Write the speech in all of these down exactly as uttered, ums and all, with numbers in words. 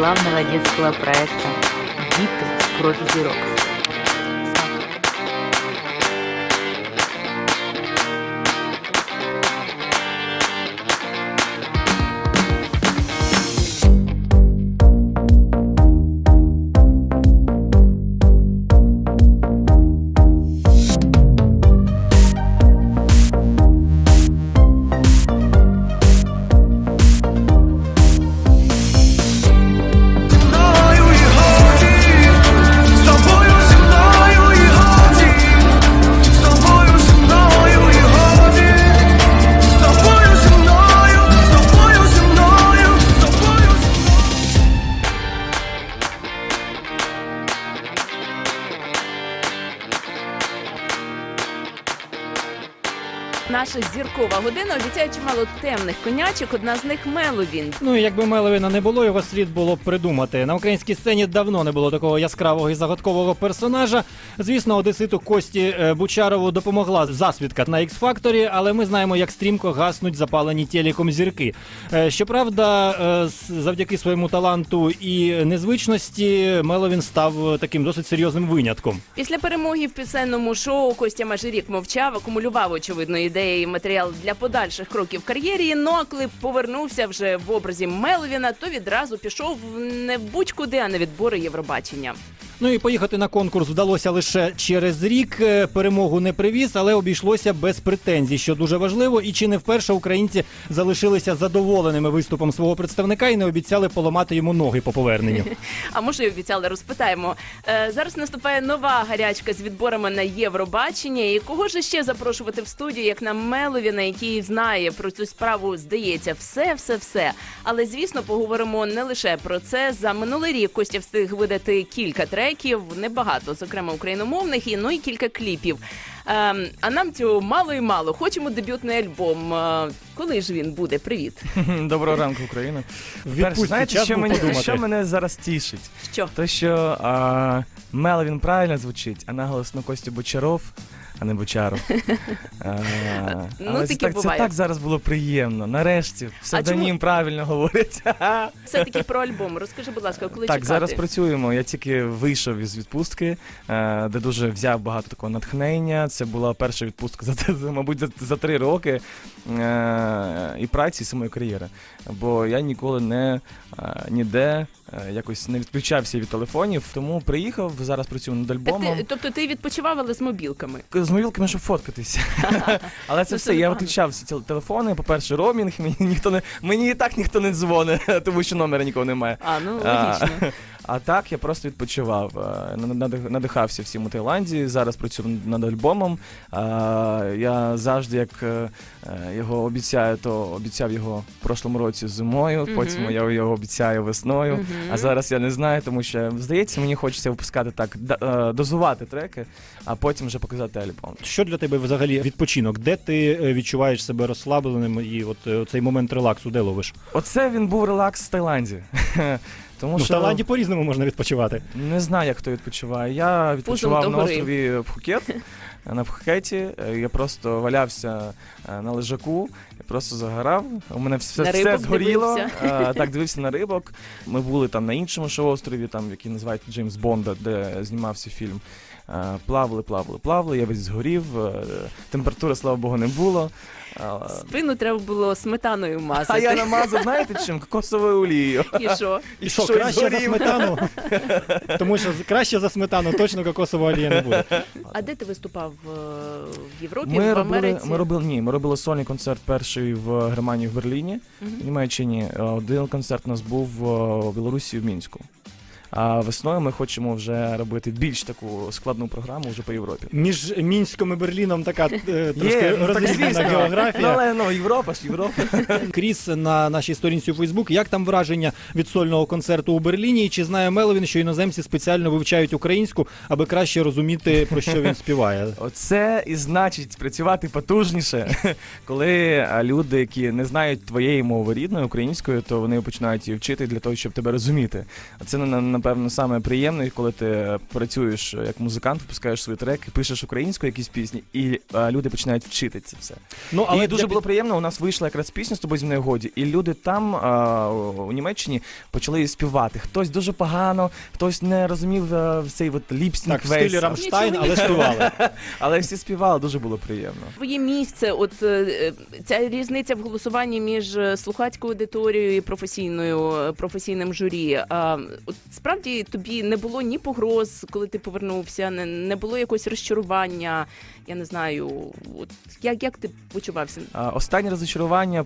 славного детского проекта «Гиты против зирок». Наша зіркова година обіцяє чимало темних конячок, одна з них Меловін. Ну і якби Меловіна не було, його слід було б придумати. На українській сцені давно не було такого яскравого і загадкового персонажа. Звісно, одеситу Кості Бучарову допомогла засвідка на Ікс-факторі, але ми знаємо, як стрімко гаснуть запалені телеком зірки. Щоправда, завдяки своєму таланту і незвичності Меловін став таким досить серйозним винятком. Після перемоги в пісенному шоу Костя майже рік мовчав, акумулював, очевидно, ідеї і матеріал для подальших кроків в кар'єрі, ну а коли повернувся вже в образі Меловіна, то відразу пішов не будь-куди, а на відбори Євробачення. Ну і поїхати на конкурс вдалося лише через рік, перемогу не привіз, але обійшлося без претензій, що дуже важливо, і чи не вперше українці залишилися задоволеними виступом свого представника і не обіцяли поламати йому ноги по поверненню. А може й обіцяли, розпитаємо. Е, зараз наступає нова гарячка з відборами на Євробачення, і кого ж ще запрошувати в студію, як на Меловіна, який знає про цю справу, здається, все-все-все. Але, звісно, поговоримо не лише про це. За минулий рік Костя встиг видати кілька треків, небагато, зокрема україномовних, і ну і кілька кліпів. Е, а нам цього мало і мало. Хочемо дебютний альбом. Е, коли ж він буде? Привіт. Доброго ранку, Україна. Відпустці, знаєте, час що був мене, подумати. що мене зараз тішить? Що? То, що а, Меловін правильно звучить, а наголос на Костю Бочаров, а не Бочаров. А, Ну, але таке це, так, це буває. так зараз було приємно. Нарешті псевдонім чому? правильно говорить. Все-таки про альбом. Розкажи, будь ласка, коли Так, чекати? зараз працюємо. Я тільки вийшов із відпустки, е, де дуже взяв багато такого натхнення. Це була перша відпустка, за, за мабуть, за, за три роки е, і праці, і самої кар'єри. Бо я ніколи не е, ніде е, якось не відключався від телефонів, тому приїхав, зараз працюю над Так альбомом. ти, тобто ти відпочивав, але з мобілками? З мобілками, щоб фоткатися. Але це Ну, все, це я непогано. виключав всі ті телефони. По-перше, ромінг, мені ніхто не мені і так ніхто не дзвонить, тому що номера нікого немає. А, ну А, логічно. А так я просто відпочивав, е, надих- надихався всім у Таїланді, зараз працюю над альбомом. Е, Я завжди, як е, його обіцяю, то обіцяв його в прошлому році зимою, Мгм. потім я його обіцяю весною, Мгм. а зараз я не знаю, тому що, здається, мені хочеться випускати так, да- е, дозувати треки, а потім вже показати альбом. Що для тебе взагалі відпочинок? Де ти е, відчуваєш себе розслабленим і от е, цей момент релаксу де ловиш? Оце він був релакс в Таїланді. Тому Ну, в що Таїланді по-різному можна відпочивати. не знаю, як хто відпочиває. Я відпочивав Пузом на до гори. острові Пхукет. На Пхукеті я просто валявся е, на лежаку, я просто загорав. У мене все, На все рибок згоріло. дивився. Е, Так, дивився на рибок. Ми були там на іншому ще острові, там, який називають Джеймс Бонда, де знімався фільм. Е, Плавали, плавали, плавали, я весь згорів. е, Температури, слава Богу, не було. Е, Спину треба було сметаною мазати. А я намазав, знаєте чим? Кокосовою олією. І що? І що, Щось краще за згорів. сметану? Тому що краще за сметану точно кокосова олія не буде. А де ти виступав? е, В Європі, Ми в робили, Америці? ми робили, ні, ми робили сольний концерт перший в Германії, в Берліні, Мгм. в Німеччині. Один концерт у нас був е, в Білорусі, в Мінську. А весною ми хочемо вже робити більш таку складну програму вже по Європі. Між Мінськом і Берліном така е, трошки Є, ну, так розрізнена звісно. Ну, географія. але ну, Європа ж, Європа. Кріс на нашій сторінці у Фейсбук. Як там враження від сольного концерту у Берліні? І чи знає Меловін, що іноземці спеціально вивчають українську, аби краще розуміти, про що він співає? Оце і значить працювати потужніше, коли а, люди, які не знають твоєї мови рідної, української, то вони починають її вчити для того, щоб тебе розуміти. Це на, на, напевно, саме приємне, коли ти працюєш як музикант, випускаєш свій трек, пишеш українською якісь пісні, і а, люди починають вчити це все. Ну, І дуже для було приємно, у нас вийшла якраз пісня «З тобою зі мною годі», і люди там, а, у Німеччині, почали її співати. Хтось дуже погано, хтось не розумів а, цей от ліпстінг Так, в стилі весь. Рамштайн, але співали. Але всі співали, дуже було приємно. Твоє місце, от е, ця різниця в голосуванні між е, слухацькою аудиторією і професійною, е, професійним журі. А, от справді тобі не було ні погроз, коли ти повернувся, не, не було якогось розчарування, я не знаю, от як, як ти почувався? А, Останнє розчарування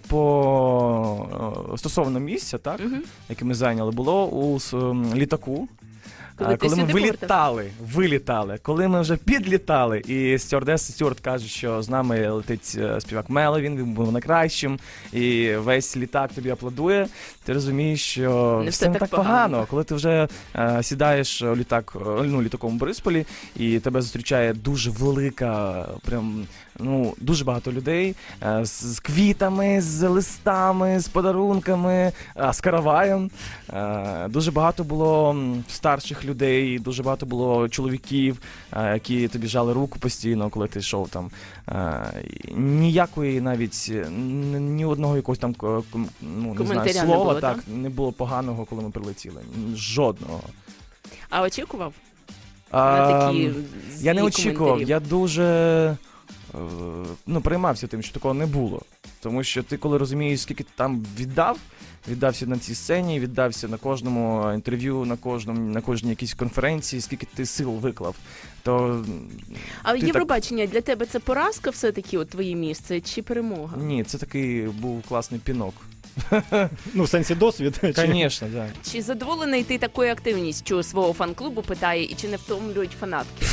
по е, стосовно місця, так, Угу. яке ми зайняли, було у с- м, літаку. Коли А, ти коли ми сюди вилітали, вилітали, коли ми вже підлітали, і стюардес, стюард каже, що з нами летить е, співак Меловін, він був найкращим, і весь літак тобі аплодує, ти розумієш, що Не все все не так так погано. погано. Коли ти вже е, сідаєш у літак, е, ну, літаком у Борисполі, і тебе зустрічає дуже велика, прям, ну, дуже багато людей е, з, з квітами, з листами, з подарунками, е, з караваєм. Е, дуже багато було м, старших людей, дуже багато було чоловіків, е, які тобі жали руку постійно, коли ти йшов там. Е, і ніякої навіть е, н- ні одного якогось там ко- ком- ну, не знаю, Коментаря не слова було, так, так? не було поганого, коли ми прилетіли. Жодного. А очікував А, на такі я не злі очікував, коментарі? я дуже е, ну, переймався тим, що такого не було. Тому що ти, коли розумієш, скільки ти там віддав, віддався на цій сцені, віддався на кожному інтерв'ю, на кожному, на кожній якійсь конференції, скільки ти сил виклав, то А ти Євробачення для тебе це поразка все-таки, от твоє місце, чи перемога? ні, це такий був класний пінок. Ну, в сенсі досвід. чи- Звісно, так. Чи задоволений ти такою активністю свого фан-клубу, питає, і чи не втомлюють фанатки?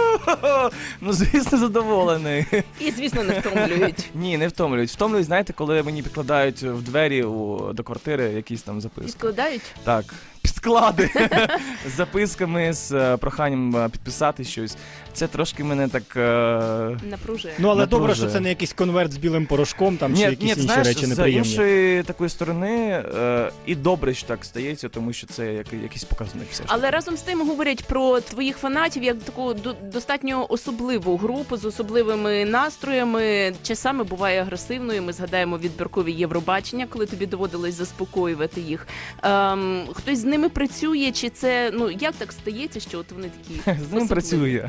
Ну, звісно, задоволений. І, звісно, не втомлюють. Ні, не втомлюють. Втомлюють, знаєте, коли мені підкладають в двері у, до квартири якісь там записки. Відкладають? Так, підклади з записками, з е, проханням е, підписати щось. Це трошки мене так... е, Напружує. Ну, але Напружує. добре, що це не якийсь конверт з білим порошком там, чи Ні, якісь ні, інші знаєш, речі з неприємні. іншої такої сторони е, і добре, що так стається, тому що це як, якийсь показник все ж таки. Але разом з тим говорять про твоїх фанатів як таку до- достатньо особливу групу з особливими настроями. Часами буває агресивною. Ми згадаємо відбіркові Євробачення, коли тобі доводилось заспокоювати їх. Ем, хтось з ними працює, чи це ну як так стається, що от вони такі З ним особливі? працює.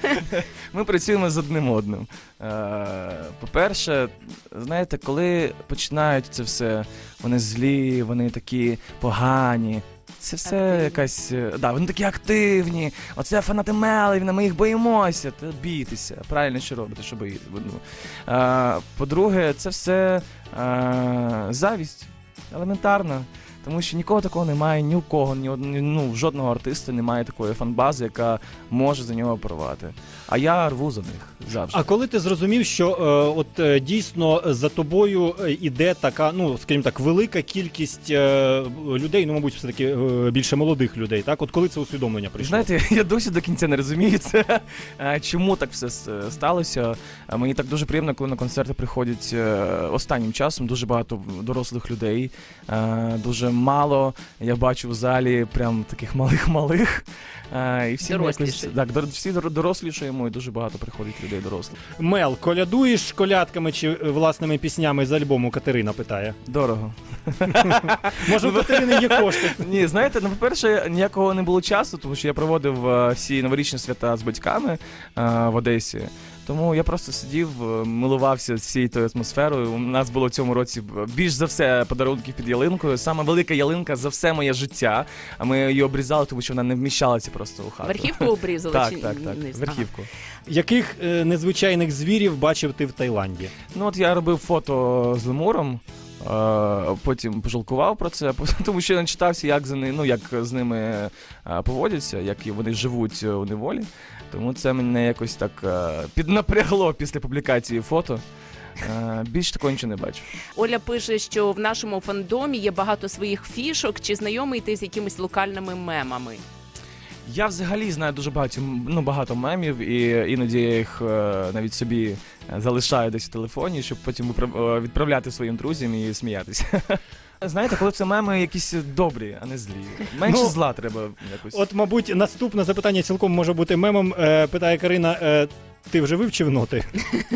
Ми працюємо з одним одним. Е, По-перше, знаєте, коли починають це все, вони злі, вони такі погані. Це все Активні. якась. е, Да, вони такі активні. Оце фанати Меловіна, ми їх боїмося. Та бійтеся. Правильно, що робите, що боїтеся. Ну, е, По-друге, це все е, завість. Елементарна. Тому що нікого такого немає, ні у кого, ні, од- ні ну, в жодного артиста немає такої фанбази, яка може за нього порвати. А я рву за них завжди. А коли ти зрозумів, що е, от е, дійсно за тобою е, іде така, ну скажімо так, велика кількість е, людей, ну мабуть, все таки е, більше молодих людей, так? От коли це усвідомлення прийшло? Знаєте, я досі до кінця не розумію це, е, чому так все с- сталося. Е, Мені так дуже приємно, коли на концерти приходять е, останнім часом дуже багато дорослих людей, е, дуже мало. Я бачу в залі прям таких малих-малих. Е, І всі ми якось, Дорослішають. так, дор- всі дор- дорослішаємо, і дуже багато приходить людей дорослих. Мел, колядуєш колядками чи е, власними піснями з альбому, Катерина питає. Дорого. Може, у Катерини є кошти? Ні, знаєте, ну, по-перше, ніякого не було часу, тому що я проводив е, всі новорічні свята з батьками е, в Одесі. Тому я просто сидів, е, милувався всією тою атмосферою. У нас було в цьому році більш за все подарунків під ялинкою. Саме велика ялинка за все моє життя. А ми її обрізали, тому що вона не вміщалася просто у хату. Верхівку обрізали Так, чи так, так. низ? Верхівку. Яких е, незвичайних звірів бачив ти в Таїланді? Ну от я робив фото з лемуром. е, Потім пожалкував про це, тому що я не читався, як за ни- ну, як з ними е, поводяться, як вони живуть е, у неволі. Тому це мене якось так е, піднапрягло після публікації фото. Е, Більш такого нічого не бачу. Оля пише, що в нашому фандомі є багато своїх фішок. Чи знайомий ти з якимись локальними мемами? Я взагалі знаю дуже багато, ну, багато мемів, і іноді я їх е, навіть собі залишаю десь у телефоні, щоб потім виправ- е, відправляти своїм друзям і сміятися. Знаєте, коли це меми якісь добрі, а не злі. Менше Ну, зла треба якось. От, мабуть, наступне запитання цілком може бути мемом. Е, питає Карина, е, ти вже вивчив ноти?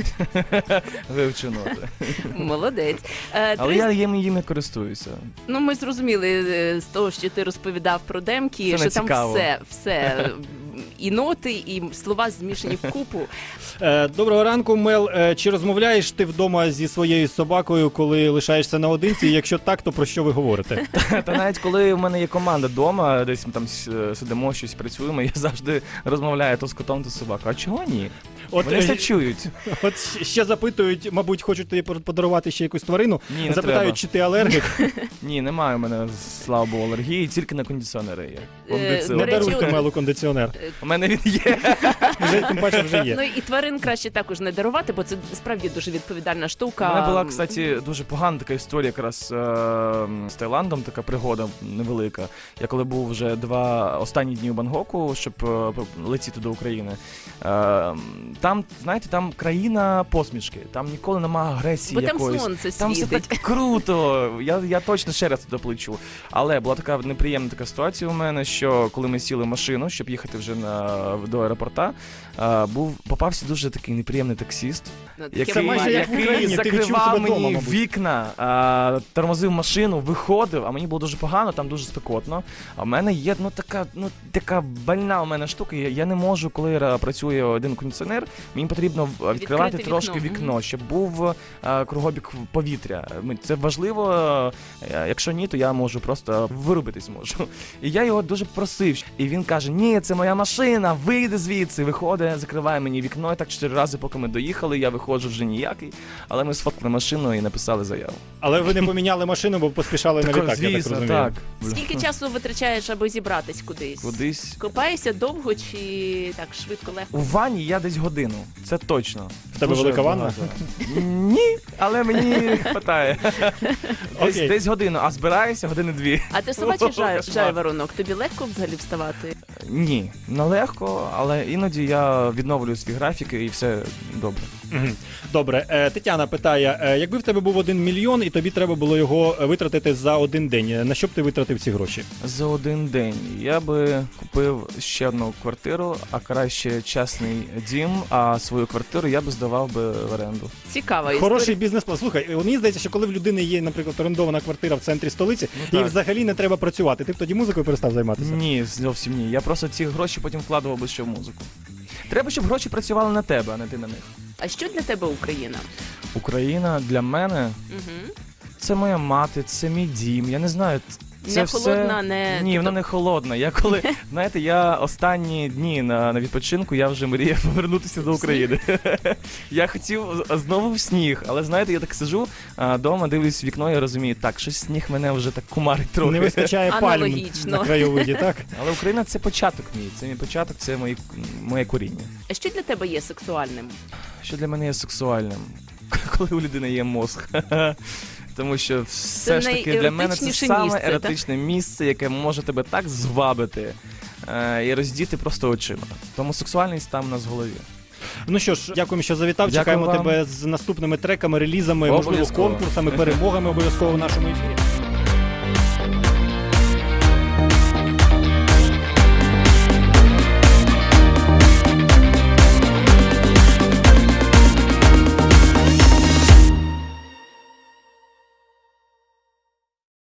Вивчу ноти. Молодець. Е, Але три- я їм, їм не користуюся. Ну, ми зрозуміли е, з того, що ти розповідав про демки, Це що не там цікаво. все, все. І ноти, і слова змішані в купу. Е, доброго ранку, Мел. Е, чи розмовляєш ти вдома зі своєю собакою, коли лишаєшся наодинці? І якщо так, то про що ви говорите? Та навіть коли в мене є команда вдома, десь ми там с- сидимо, щось працюємо, я завжди розмовляю то з котом, то з собакою. А чого ні? От, Вони е, все чують. от щ- ще запитують, мабуть, хочуть тобі подарувати ще якусь тварину. Ні, не Запитають, треба. чи ти алергік. Ні, немає у мене, слава Богу, алергії, тільки на кондиціонери є. Е, Кондиціонер. Не До речі, даруйте Мелу кондиціонер. У мене він є. Вже, тим паче вже є. Ну і тварин краще також не дарувати, бо це справді дуже відповідальна штука. У мене була, кстати, дуже погана така історія якраз е- з Таїландом, така пригода невелика. Я коли був вже два останні дні у Бангкоку, щоб е, летіти до України. Е- там, знаєте, там країна посмішки, там ніколи немає агресії Бо там якоїсь. сонце Там все світить. так круто. Я, я точно ще раз туди полечу. Але була така неприємна така ситуація у мене, що коли ми сіли в машину, щоб їхати вже на, до аеропорта, а, був, попався дуже такий неприємний таксіст, Ну, таке який, майже як в який Україні, ти відчув закривав себе мені дома, мабуть. вікна, а, тормозив машину, виходив, а мені було дуже погано, там дуже спекотно. А в мене є ну така, ну така больна у мене штука. Я, я не можу, коли ра- працює один кондиціонер, мені потрібно відкривати Відкрити трошки вікно. вікно, Мгм. щоб був а, кругобік повітря. Ми- Це важливо. е, Якщо ні, то я можу просто вирубитись можу. І я його дуже просив. І він каже: ні, це моя машина, вийди звідси. Виходить, закриває мені вікно. І так чотири рази, поки ми доїхали, я виходжу вже ніякий. Але ми сфоткали машину і написали заяву. Але ви не поміняли машину, бо поспішали на Так, літак, я так звісно, розумію. так. Скільки часу витрачаєш, аби зібратись кудись? Кудись. Копаєшся довго чи так швидко, легко? У ванні я десь годину. Це точно. В тебе Дуже велика ванна? багато. Ні, але мені вистачає. Десь, Окей. десь годину, а збираюся години дві. А ти собачий жай, Кошмар. жайворонок? Тобі легко взагалі вставати? Ні, нелегко, але іноді я відновлюю свій графік і все добре. Мгм. Добре, е, Тетяна питає, е, якби в тебе був один мільйон і тобі треба було його е, витратити за один день, е, на що б ти витратив ці гроші? За один день я би купив ще одну квартиру, а краще частний дім, а свою квартиру я би здавав би в оренду. Цікава історія. Хороший бізнес-план. Слухай, мені здається, що коли в людини є, наприклад, орендована квартира в центрі столиці, Ну, їй так. взагалі не треба працювати. Ти б тоді музикою перестав займатися? Ні, зовсім ні. Я просто ці гроші потім вкладував би ще в музику. Треба, щоб гроші працювали на тебе, а не ти на них. А що для тебе Україна? Україна для мене Угу. це моя мати, це мій дім. Я не знаю. Це Не все... холодна, не... Ні, вона не холодна. Я коли, знаєте, я останні дні на, на відпочинку, я вже мріяв повернутися до України. Я хотів знову в сніг, але знаєте, я так сижу вдома, дивлюсь в вікно і розумію, так, щось сніг мене вже так кумарить трохи. Не вистачає пальм Аналогічно. на краєвиді, так? Але Україна це початок мій, це мій початок, це мої, моє коріння. А що для тебе є сексуальним? Що для мене є сексуальним? Коли у людини є мозг. Тому що все Це ж таки для мене це найеротичніше саме місце, так? еротичне місце, яке може тебе так звабити е, і роздіти просто очима. Тому сексуальність там у нас в голові. Ну що ж, дякуємо, що завітав. Дякую Чекаємо вам. тебе з наступними треками, релізами, можливо, Обов'язково. конкурсами, перемогами обов'язково в нашому ефірі.